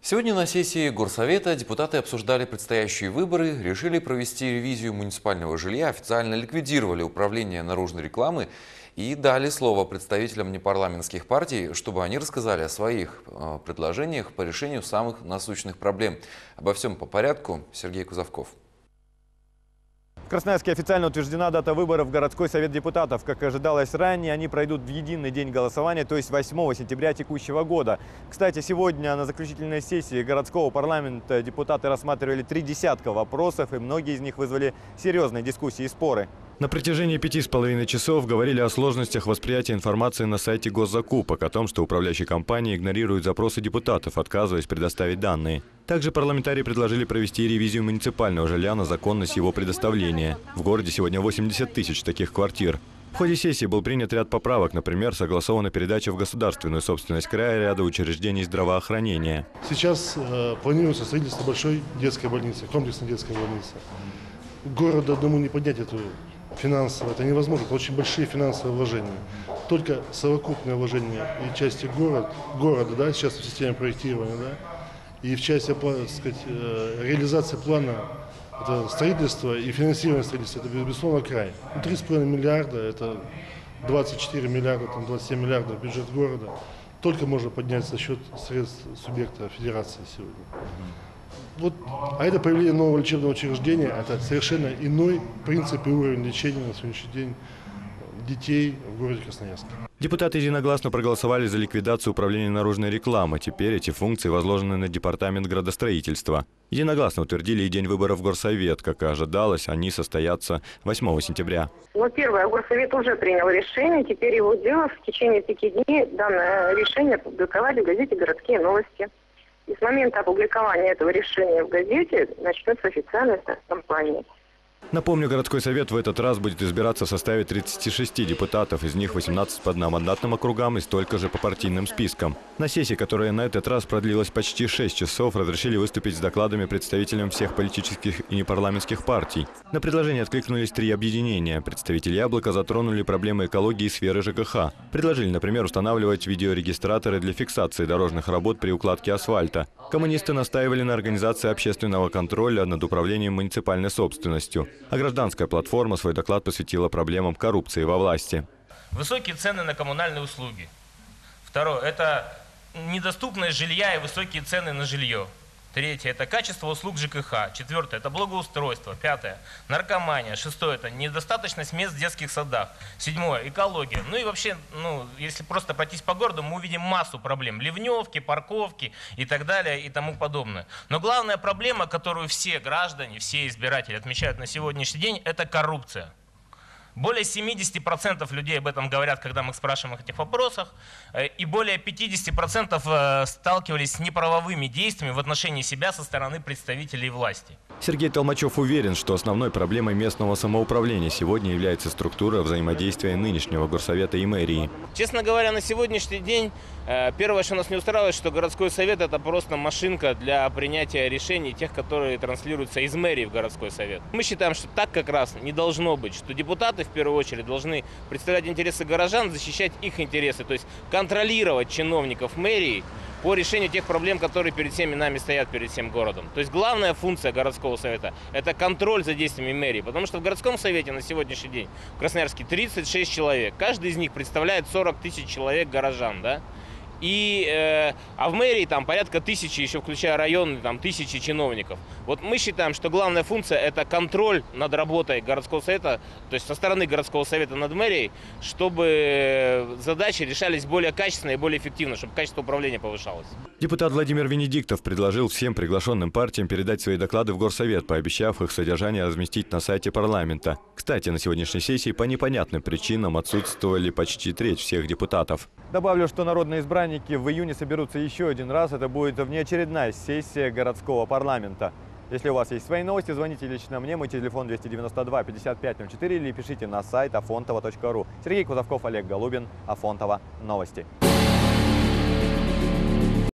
Сегодня на сессии Горсовета депутаты обсуждали предстоящие выборы, решили провести ревизию муниципального жилья, официально ликвидировали управление наружной рекламы и дали слово представителям непарламентских партий, чтобы они рассказали о своих предложениях по решению самых насущных проблем. Обо всем по порядку. Сергей Кузовков. В Красноярске официально утверждена дата выборов в городской совет депутатов. Как и ожидалось ранее, они пройдут в единый день голосования, то есть 8 сентября текущего года. Кстати, сегодня на заключительной сессии городского парламента депутаты рассматривали 30 вопросов, и многие из них вызвали серьезные дискуссии и споры. На протяжении 5,5 часов говорили о сложностях восприятия информации на сайте госзакупок, о том, что управляющие компании игнорируют запросы депутатов, отказываясь предоставить данные. Также парламентарии предложили провести ревизию муниципального жилья на законность его предоставления. В городе сегодня 80 тысяч таких квартир. В ходе сессии был принят ряд поправок, например, согласована передача в государственную собственность края ряда учреждений здравоохранения. Сейчас планируется строительство большой детской больницы, комплексной детской больницы. Городу одному не поднять эту финансово, это невозможно, это очень большие финансовые вложения. Только совокупное вложение и части города, да, сейчас в системе проектирования, да, и в части, так сказать, реализации плана это строительства и финансирования строительства, это, безусловно, край. 3,5 миллиарда, это 24 миллиарда, там 27 миллиардов бюджет города, только можно поднять за счет средств субъекта федерации сегодня. Вот, а это появление нового лечебного учреждения, это совершенно иной принцип и уровень лечения на сегодняшний день детей в городе Красноярске. Депутаты единогласно проголосовали за ликвидацию управления наружной рекламы. Теперь эти функции возложены на департамент градостроительства. Единогласно утвердили и день выборов в Горсовет. Как и ожидалось, они состоятся 8 сентября. Первое, Горсовет уже принял решение. Теперь его дело в течение 5 дней данное решение опубликовали в газете «Городские новости». И с момента опубликования этого решения в газете начнется официальная кампания. Напомню, городской совет в этот раз будет избираться в составе 36 депутатов, из них 18 по одномандатным округам и столько же по партийным спискам. На сессии, которая на этот раз продлилась почти 6 часов, разрешили выступить с докладами представителям всех политических и непарламентских партий. На предложение откликнулись 3 объединения. Представители «Яблока» затронули проблемы экологии и сферы ЖКХ. Предложили, например, устанавливать видеорегистраторы для фиксации дорожных работ при укладке асфальта. Коммунисты настаивали на организации общественного контроля над управлением муниципальной собственностью. А гражданская платформа свой доклад посвятила проблемам коррупции во власти. Высокие цены на коммунальные услуги. Второе – это недоступность жилья и высокие цены на жилье. Третье – это качество услуг ЖКХ. Четвертое – это благоустройство. Пятое – наркомания. Шестое – это недостаточность мест в детских садах. Седьмое – экология. Ну и вообще, если просто пройтись по городу, мы увидим массу проблем. Ливневки, парковки и так далее и тому подобное. Но главная проблема, которую все граждане, все избиратели отмечают на сегодняшний день – это коррупция. Более 70% людей об этом говорят, когда мы их спрашиваем о этих вопросах, и более 50% сталкивались с неправовыми действиями в отношении себя со стороны представителей власти. Сергей Толмачев уверен, что основной проблемой местного самоуправления сегодня является структура взаимодействия нынешнего горсовета и мэрии. Честно говоря, на сегодняшний день первое, что нас не устраивает, что городской совет – это просто машинка для принятия решений, тех, которые транслируются из мэрии в городской совет. Мы считаем, что так как раз не должно быть, что депутаты в первую очередь должны представлять интересы горожан, защищать их интересы, то есть контролировать чиновников мэрии по решению тех проблем, которые перед всеми нами стоят, перед всем городом. То есть главная функция городского совета – это контроль за действиями мэрии, потому что в городском совете на сегодняшний день в Красноярске 36 человек, каждый из них представляет 40 тысяч человек горожан, да? А в мэрии там порядка 1000, еще включая районы, там 1000 чиновников. Вот мы считаем, что главная функция – это контроль над работой городского совета, то есть со стороны городского совета над мэрией, чтобы задачи решались более качественно и более эффективно, чтобы качество управления повышалось. Депутат Владимир Венедиктов предложил всем приглашенным партиям передать свои доклады в горсовет, пообещав их содержание разместить на сайте парламента. Кстати, на сегодняшней сессии по непонятным причинам отсутствовали почти треть всех депутатов. Добавлю, что народные избранники в июне соберутся еще один раз. Это будет внеочередная сессия городского парламента. Если у вас есть свои новости, звоните лично мне. Мой телефон 292 55 04 или пишите на сайт afontova.ru. Сергей Кузовков, Олег Голубин, Афонтова. Новости.